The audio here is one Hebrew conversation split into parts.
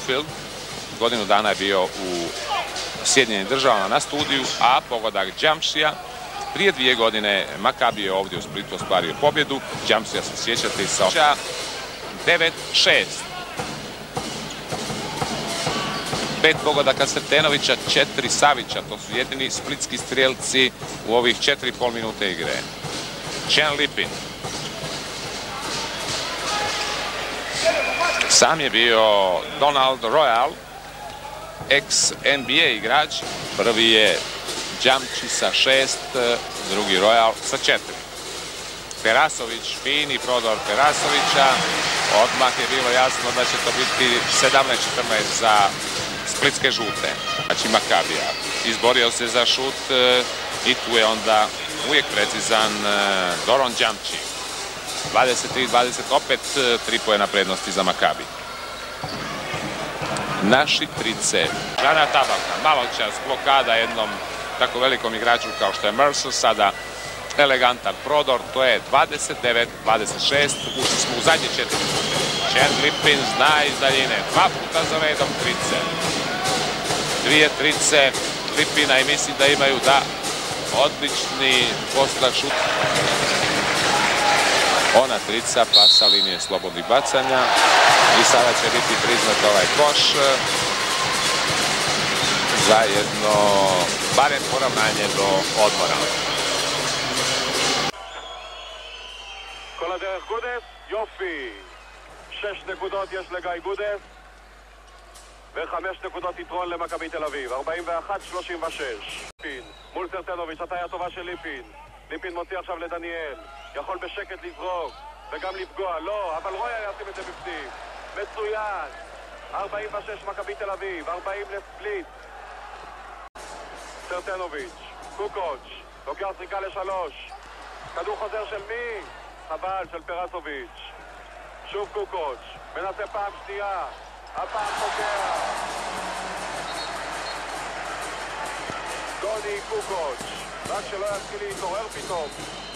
Sheffield. Godinu dana je bio u Sjedinjenim Državama na studiju, a pogodak Džamšija. Prije 2 godine Makabi je ovdje u Splitu ostvario pobjedu. Džamšija se sjećate i sa 9-6. 5 pogodaka Sretenovića, 4 Savića. To su jedini splitski strijelci u ovih 4,5 minute igre. Chen Lipin. Sam je bio Donald Royal, ex-NBA igrač. Prvi je Džamči sa 6, drugi Royal sa 4. Perasović, fini prodor Perasovića. Odmah je bilo jasno da će to biti 17-14 za splitske žute. Znači Makabija. Izborio se za šut i tu je onda uvijek precizan Doron Džamči. 23-20, opet 3 poena prednosti za Makabi. Naši trice. Žana Tabaka, maločas blokada jednom tako velikom igraču kao što je Mercer, sada elegantan prodor, to je 29-26, ušli smo u zadnje 4 minute. Chen Lipin zna iz daljine, 2 puta za redom trice. 2 trice Lipina i mislim da imaju odlični postupak šut. Ona trica pa sa linije slobodnih bacanja i sada će biti priznat ovaj koš za jedno barem poravnanje do odmora. כל הדרך גודס, יופי. 6 נקודות יש לגיא גודס ו5 נקודות יתרון למכבי תל אביב. 41-36. מול סרטנוביץ', הטעיה טובה של ליפין. ליפין מוציא עכשיו לדניאל. יכול בשקט לזרוק וגם לפגוע. לא, אבל רוי ישים את זה בפנים. מצוין. 46 מכבי תל אביב, 40 לספליט. סרטנוביץ', קוקוץ', לוקח זריקה ל3. כדור חוזר של מי? חבל, של פרסוביץ'. שוב קוקוץ', מנסה פעם שנייה. הפעם פוגע. דוני קוקוץ', רק שלא יתחיל להתעורר פתאום.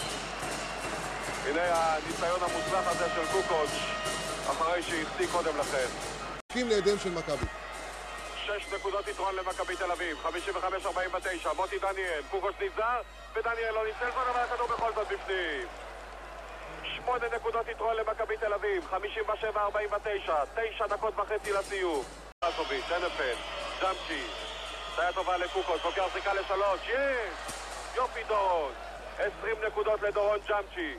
הנה הניסיון המוצלח הזה של קוקוץ', אחרי שהחטיא קודם לכן. קים לידיהם של מכבי. 6 נקודות יתרון למכבי תל אביב, 55-49, מוטי דניאל, קוקוץ' נבזר, ודניאל לא ניצל כבר, אבל הכדור בכל זאת בפנים. 8 נקודות יתרון למכבי תל אביב, 57-49, 9 דקות וחצי לסיום. פרסוביץ', NFL, ג'מצ'י, תהיה טובה לקוקוץ', לוקח זריקה ל3, יש! יופי דורון, 20 נקודות לדורון ג'מצ'י.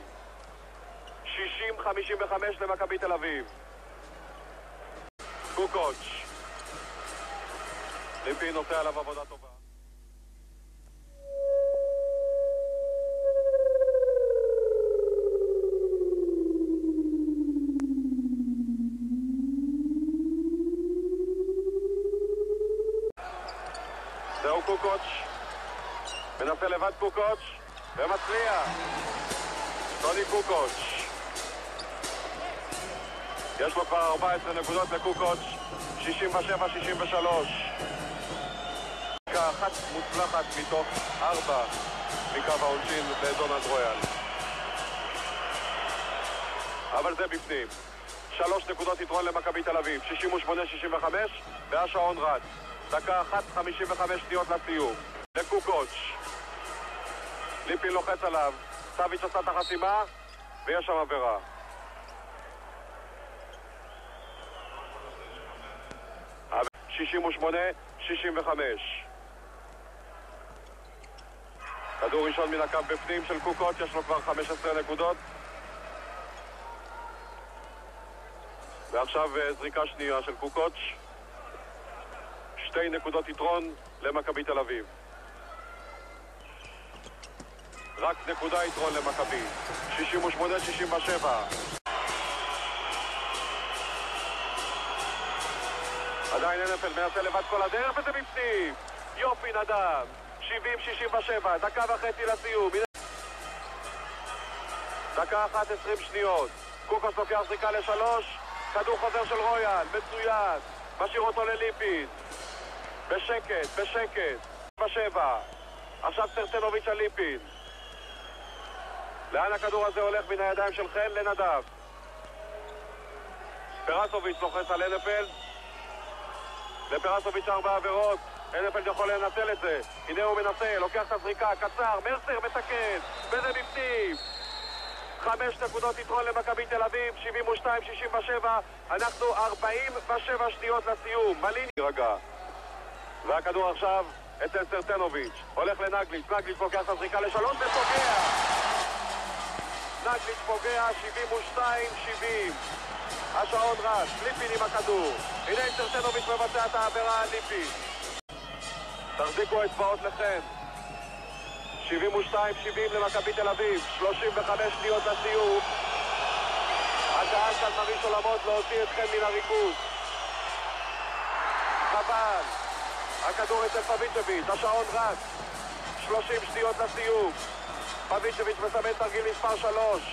60-55 למכבי תל אביב. קוקוץ'. ליפין עושה עליו עבודה טובה. זהו קוקוץ'. מנסה לבד קוקוץ' ומצליח. טוני קוקוץ'. יש לו כבר 14 נקודות לקוקוץ'. 67-63. אחת מוצלחת מתוך 4 מקו העונשין לדונלד רויאל. אבל זה בפנים. 3 נקודות יתרון למכבי תל אביב. 68-65 והשעון רץ. דקה 1, 55 שניות לסיום. לקוקוץ'. ליפין לוחץ עליו. סביץ' עושה את החסימה ויש שם עבירה. אבל 68-65. כדור ראשון מן הקו בפנים של קוקוץ', יש לו כבר 15 נקודות. ועכשיו זריקה שנייה של קוקוץ'. 2 נקודות יתרון למכבי תל אביב. רק נקודה יתרון למכבי. 68-67. עדיין NFL מנסה לבד כל הדרך וזה בפנים. יופי נדב. 70-67, דקה וחצי לסיום. דקה 1, 20 שניות. קוקוץ' לוקח זריקה ל3. כדור חוזר של רויאל, מצוין. משאיר אותו לליפין. בשקט, בשקט. 7. עכשיו סרטנוביץ' על ליפין. לאן הכדור הזה הולך מן הידיים של חן? לנדב. פרסוביץ' לוחץ על NFL. לפרסוביץ' 4 עבירות. אלנפלד יכול לנצל את זה. הנה הוא מנסה, לוקח את הזריקה, קצר, מרסר מתקן, וזה בפנים. 5 נקודות יתרון למכבי תל אביב, 72-67. אנחנו 47 שניות לסיום. מליני רגע. והכדור עכשיו אצל סרטנוביץ'. הולך לנגליץ', נגליץ' פוגע את הזריקה לשלוש ופוגע. נגליץ' פוגע, 72-70. השעון רץ, ליפין עם הכדור. הנה סרטנוביץ' מבצע את העבירה על ליפין. תחזיקו אצבעות לכם. 72-70 למכבי תל אביב, 35 שניות לסיום. הקהל כאן מריש עולמות להוציא אתכם מן הריכוז. חבל. הכדור אצל פביצ'ביץ', השעון רץ. 30 שניות לסיום. פביצ'ביץ' מסמן תרגיל מספר 3.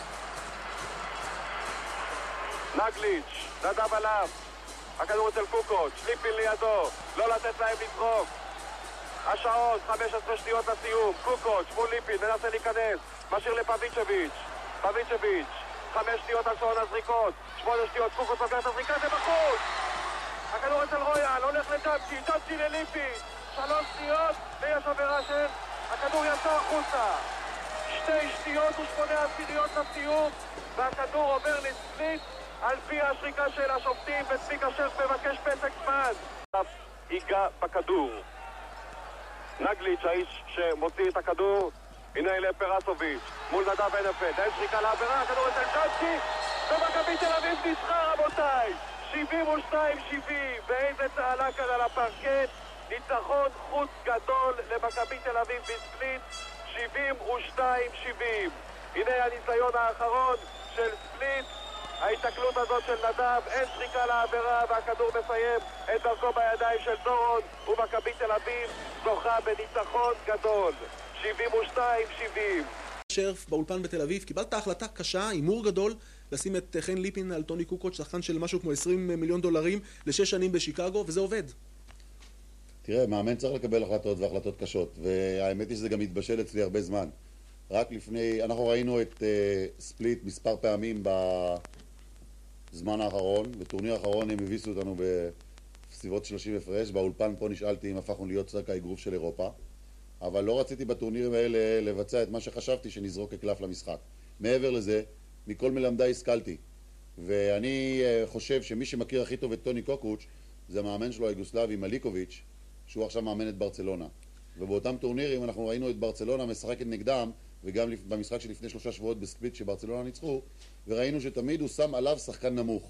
נגליץ', נדב עליו. הכדור אצל קוקוץ', ליפין לידו. לא לתת להם לצחוק. השעון, 15 שניות לסיום. קוקוץ' מול ליפין, מנסה להיכנס. משאיר לפביצ'ביץ'. פביצ'ביץ', 5 שניות על שעון הזריקות. 8 שניות, קוקוץ' סוגר את הזריקה, זה בחוץ! הכדור אצל רויאל, הולך לג'אבצ'י, ג'אבצ'י לליפין. 3 שניות, ויש עבירה של... הכדור יצא החוצה. 2 שניות ו8 עשיריות לסיום, והכדור עובר לספליט על פי השריקה של השופטים, וצביקה שרף מבקש פסק זמן. ייגע בכדור. נגליץ', האיש שמוציא את הכדור, הנה אלה פרסוביץ' מול נדב אלנפלד, אין שריקה לעבירה, הכדור אצל ג'אבצ'י, ומכבי תל אביב ניצחה רבותיי, 72-70, ואיזה צהלה כאן על הפרקט, ניצחון חוץ גדול למכבי תל אביב בספליט, 72-70. הנה הניסיון האחרון של ספליט, ההתקלות הזאת של נדב, אין שריקה לעבירה והכדור מסיים את דרכו בידיים של דורון, ומכבי תל אביב זוכה בניצחון גדול, 72-70. שרף באולפן בתל אביב, קיבלת החלטה קשה, הימור גדול, לשים את חן ליפין על טוני קוקוץ', שחקן של משהו כמו 20 מיליון דולרים ל6 שנים בשיקגו, וזה עובד. תראה, מאמן צריך לקבל החלטות והחלטות קשות, והאמת היא שזה גם התבשל אצלי הרבה זמן. רק לפני, אנחנו ראינו את ספליט מספר פעמים בזמן האחרון, בטורניר האחרון הם הביסו אותנו בסביבות 30 הפרש, באולפן פה נשאלתי אם הפכנו להיות שק האגרוף של אירופה, אבל לא רציתי בטורנירים האלה לבצע את מה שחשבתי שנזרוק כקלף למשחק. מעבר לזה, מכל מלמדי השכלתי, ואני חושב שמי שמכיר הכי טוב את טוני קוקוץ' זה המאמן שלו היוגוסלבי מליקוביץ', שהוא עכשיו מאמן את ברצלונה. ובאותם טורנירים אנחנו ראינו את ברצלונה משחקת נגדם, וגם במשחק שלפני 3 שבועות בספליט שברצלונה ניצחו, וראינו שתמיד הוא שם עליו שחקן נמוך.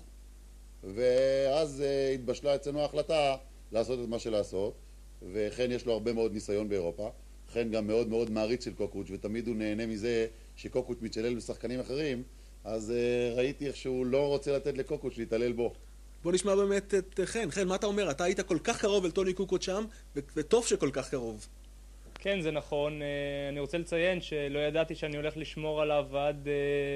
ואז התבשלה אצלנו ההחלטה לעשות את מה שלעשות, וכן יש לו הרבה מאוד ניסיון באירופה, כן גם מאוד מאוד מעריץ של קוקוץ', ותמיד הוא נהנה מזה שקוקוץ' מתשלל בשחקנים אחרים, אז ראיתי איך שהוא לא רוצה לתת לקוקוץ' להתעלל בו. בוא נשמע באמת את חן. חן, מה אתה אומר? אתה היית כל כך קרוב אל טוני קוקוץ' שם, וטוב שכל כך קרוב. כן, זה נכון. אני רוצה לציין שלא ידעתי שאני הולך לשמור עליו עד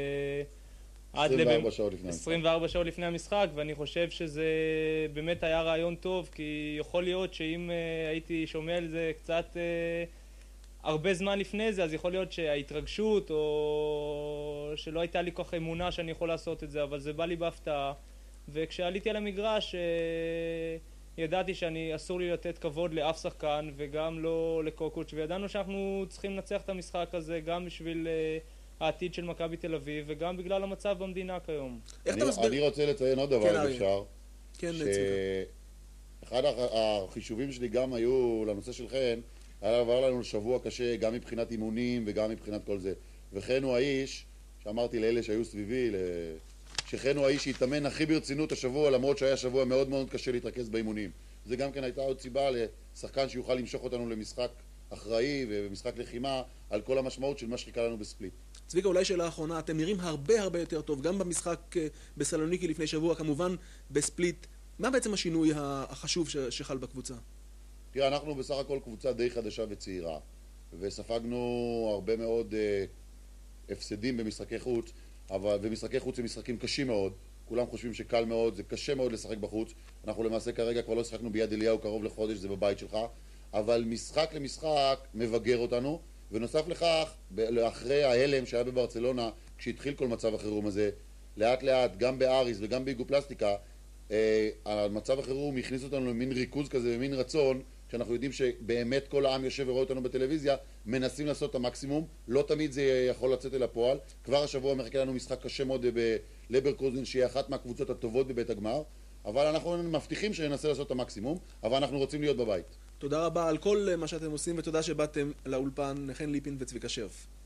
24 שעות לפני המשחק, ואני חושב שזה באמת היה רעיון טוב, כי יכול להיות שאם הייתי שומע על זה קצת הרבה זמן לפני זה, אז יכול להיות שההתרגשות או שלא הייתה לי כך אמונה שאני יכול לעשות את זה, אבל זה בא לי בהפתעה. וכשעליתי על המגרש ידעתי שאני אסור לי לתת כבוד לאף שחקן וגם לא לקוקוץ', וידענו שאנחנו צריכים לנצח את המשחק הזה גם בשביל העתיד של מכבי תל אביב וגם בגלל המצב במדינה כיום. אני רוצה לציין עוד דבר, אם אפשר. כן, אחד החישובים שלי גם היו לנושא של חן, עבר לנו שבוע קשה גם מבחינת אימונים וגם מבחינת כל זה. וכן הוא האיש, שאמרתי לאלה שהיו סביבי, שכן הוא האיש שהתאמן הכי ברצינות השבוע, למרות שהיה שבוע מאוד מאוד קשה להתרכז באימונים. זה גם כן הייתה עוד סיבה לשחקן שיוכל למשוך אותנו למשחק אחראי ומשחק לחימה על כל המשמעות של מה שחיכה לנו בספליט. צביקה, אולי שאלה האחרונה, אתם נראים הרבה הרבה יותר טוב, גם במשחק בסלוניקי לפני שבוע, כמובן בספליט. מה בעצם השינוי החשוב שחל בקבוצה? תראה, אנחנו בסך הכל קבוצה די חדשה וצעירה, וספגנו הרבה מאוד הפסדים במשחקי חוץ, ומשחקי חוץ הם משחקים קשים מאוד, כולם חושבים שקל מאוד, זה קשה מאוד לשחק בחוץ, אנחנו למעשה כרגע כבר לא שחקנו ביד אליהו קרוב לחודש, זה בבית שלך, אבל משחק למשחק מבגר אותנו, ונוסף לכך, אחרי ההלם שהיה בברצלונה, כשהתחיל כל מצב החירום הזה, לאט לאט, גם באריס וגם ביגופלסטיקה, המצב החירום הכניס אותנו למין ריכוז כזה ומין רצון, שאנחנו יודעים שבאמת כל העם יושב ורואה אותנו בטלוויזיה, מנסים לעשות את המקסימום, לא תמיד זה יכול לצאת אל הפועל. כבר השבוע מחכה לנו משחק קשה מאוד בלברקוזן, שהיא אחת מהקבוצות הטובות בבית הגמר, אבל אנחנו מבטיחים שננסה לעשות את המקסימום, אבל אנחנו רוצים להיות בבית. תודה רבה על כל מה שאתם עושים, ותודה שבאתם לאולפן חן ליפין וצביקה שרף.